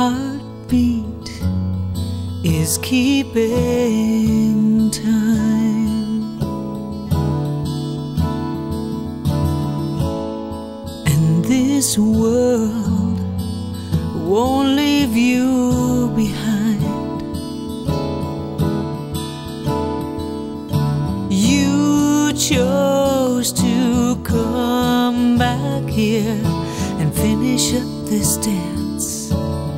heartbeat is keeping time, and this world won't leave you behind. You chose to come back here and finish up this dance.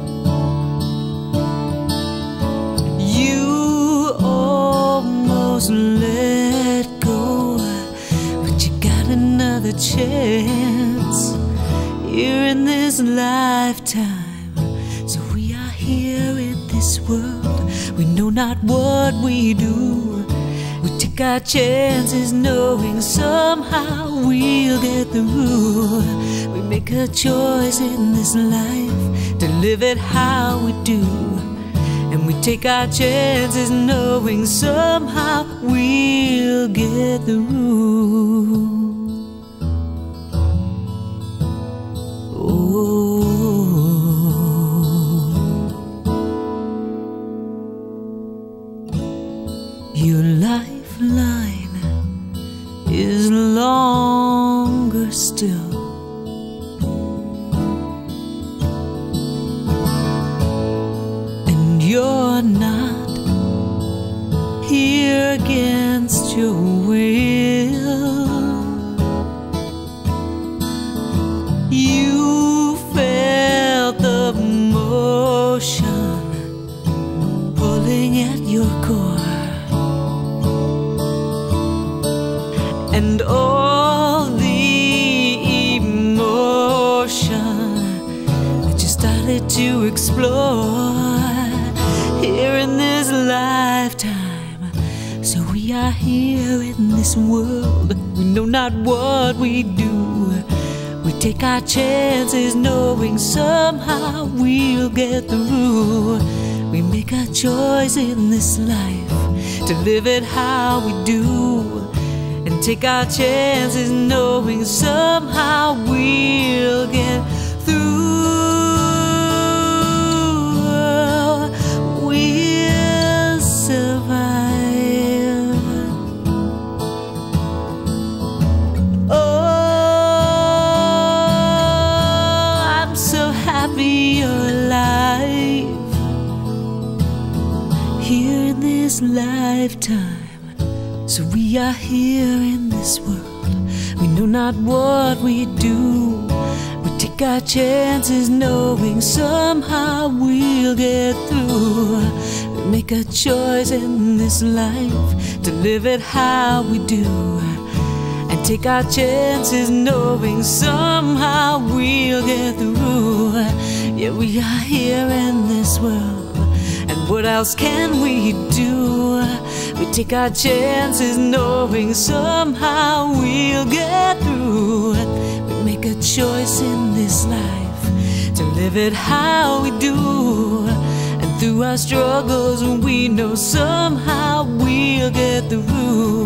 You almost let go, but you got another chance here in this lifetime. So we are here in this world, we know not what we do. We take our chances knowing somehow we'll get through. We make a choice in this life to live it how we do, and we take our chances knowing somehow we'll get through. Your lifeline is longer still, and you're not here against your will. You felt the motion pulling at your core, and all the emotion that you started to explore here in this lifetime. So we are here in this world, we know not what we do. We take our chances knowing somehow we'll get through. We make a choice in this life to live it how we do, and take our chances knowing somehow we'll get through. We'll survive. Oh, I'm so happy you're alive here in this lifetime. So we are here in this world, we know not what we do. We take our chances knowing somehow we'll get through. We make a choice in this life to live it how we do, and take our chances knowing somehow we'll get through. Yeah, we are here in this world, and what else can we do? We take our chances knowing somehow we'll get through. We make a choice in this life to live it how we do, and through our struggles we know somehow we'll get through.